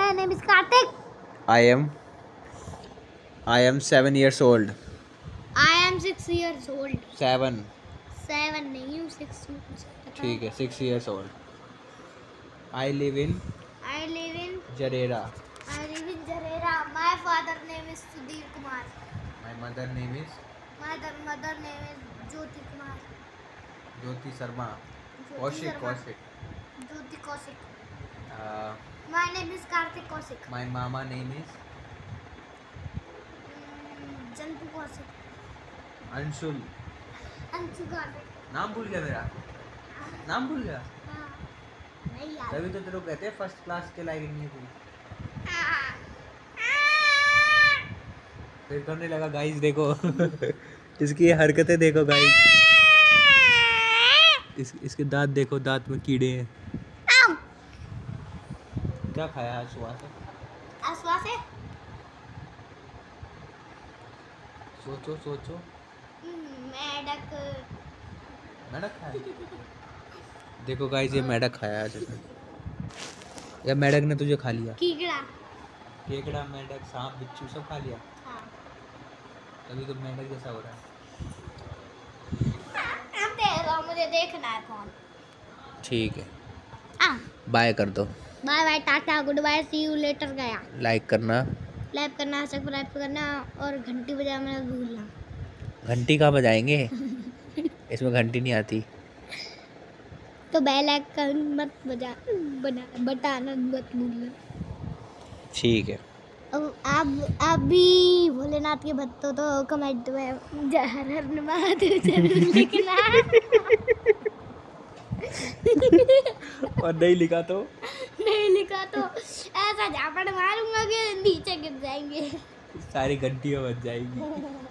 My name is Karthik. I am 7 years old. I am 6 years old. 7. 7 नहीं हूँ 6 हूँ. ठीक है 6 years old. I live in Jarera. I live in Jarera. My father name is Sudhir Kumar. My mother name is Mother name is Jyoti Kumar. Jyoti Sharma. Jyoti Kaushik. My name is Karthik Kaushik. My mama name is Jantu Kaushik. Anshul. Anshu Karthik. नाम भूल गया मेरा. नाम भूल गया. हाँ. नहीं यार. तभी तो तेरे को कहते हैं फर्स्ट क्लास के लायक नहीं है तू. फिर करने लगा गाइस देखो. इसकी हरकतें देखो गाइस. इसके दांत देखो, दांत में कीड़े हैं. क्या खाया आज सुबह से? सोचो. मेढक खाया. देखो गाइस ये मेढक खाया आज. या मेढक ने तुझे खा लिया? केकड़ा, मेढक, सांप, बिच्छू सब खा लिया. हाँ. तभी तो मेढक जैसा हो रहा है. मुझे देखना है कौन. ठीक है. बाय कर दो. Bye bye, tata, good bye, see you later. गया. लाइक करना, सब्सक्राइब करना और घंटी बजाना मत भूलना. घंटी कहाँ बजाएंगे? इसमें घंटी नहीं आती. तो बेल आइकन मत बटाना मत भूलना. ठीक है. अब आप भी भोलेनाथ के भक्त हो तो कमेंट में हर हर महादेव जरूर लिखना. और नहीं लिखा तो ऐसा झापड़ मारूंगा कि नीचे गिर जाएंगे. सारी घंटियां बज जाएंगी.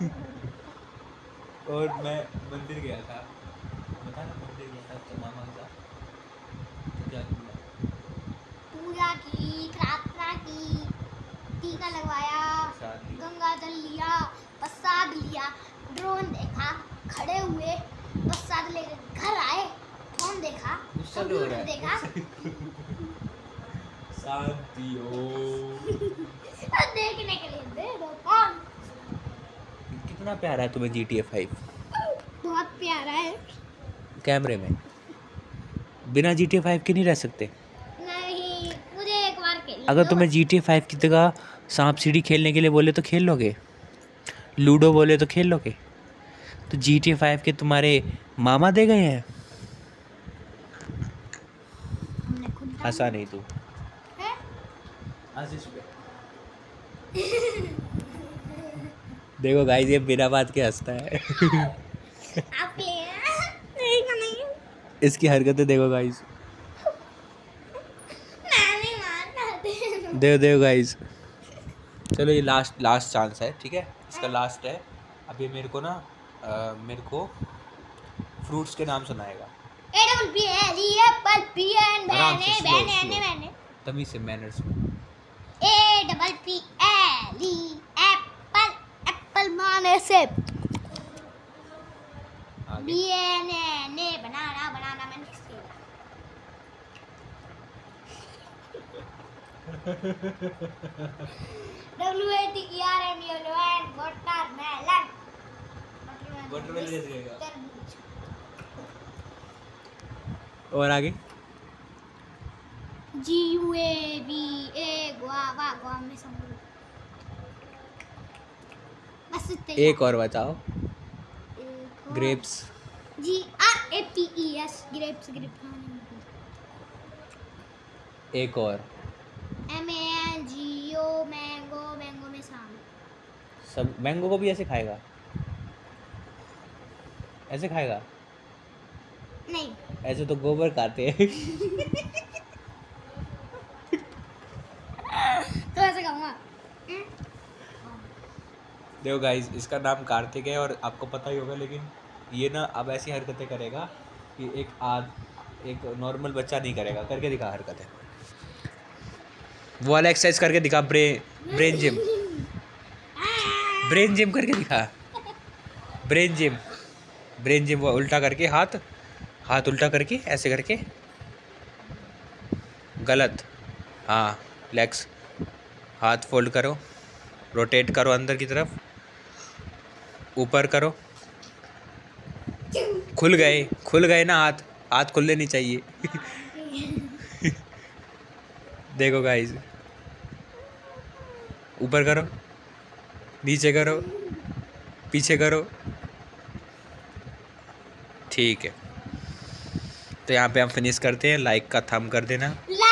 और मैं मंदिर गया था. बता ना, मंदिर गया था तो मामा का तो क्या किया? पूजा की, प्रार्थना की, टीका लगवाया, गंगा जल लिया, प्रसाद लिया, ड्रोन देखा, खड़े हुए, प्रसाद लेकर घर आए, फोन देखा, कंप्यूटर देखा. शांति हो. देखने के लिए दे दो फोन. कितना प्यारा है तुम्हें GTA 5. बहुत प्यारा है. कैमरे में बिना GTA 5 के नहीं रह सकते. नहीं, मुझे एक बार खेलने अगर दो. तुम्हें GTA 5 की जगह सांप सीढ़ी खेलने के लिए बोले तो खेल लोगे. लूडो बोले तो खेल लोगे. तो GTA 5 के तुम्हारे मामा दे गए हैं. हमने खुद हंसा नहीं तू. है? हंस इस पे. देखो गाइस ये बिना बात के हंसता है. आप ले नहीं. इसकी हरकतें देखो गाइस. मैं नहीं मानता. देखो गाइस. चलो ये लास्ट चांस है. ठीक है, इसका लास्ट है. अभी मेरे को फ्रूट्स के नाम सुनाएगा. एप्पल, पियन, आराम से, बनाना. तमीज से, मैनर्स में. एप्पल, एप्पल माने सेब. ने बनाना मैंने वाटरमेलन. और आगे गुआवा में समझ. बस इतना. एक और बताओ. ग्रेप्स. GRAPES. ग्रेप्स. एक और. MANGO. मैंगो में शाम. सब मैंगो को भी ऐसे खाएगा? ऐसे खाएगा? नहीं. ऐसे तो गोबर खाते हैं. तो ऐसे खाऊंगा. देखो गाइस इसका नाम कार्तिक है और आपको पता ही होगा, लेकिन ये ना अब ऐसी हरकतें करेगा कि एक नॉर्मल बच्चा नहीं करेगा. करके दिखा हरकतें. वो वाला एक्सरसाइज करके दिखा. ब्रेन जिम करके दिखा. ब्रेन जिम वो उल्टा करके हाथ उल्टा करके ऐसे करके. गलत. हाँ लेग्स हाथ फोल्ड करो, रोटेट करो अंदर की तरफ, ऊपर करो। खुल गए ना हाथ, हाथ खुलने नहीं चाहिए। देखो गाइस, ऊपर करो, नीचे करो, पीछे करो। ठीक है, तो यहाँ पे हम फिनिश करते हैं। लाइक का थंब कर देना।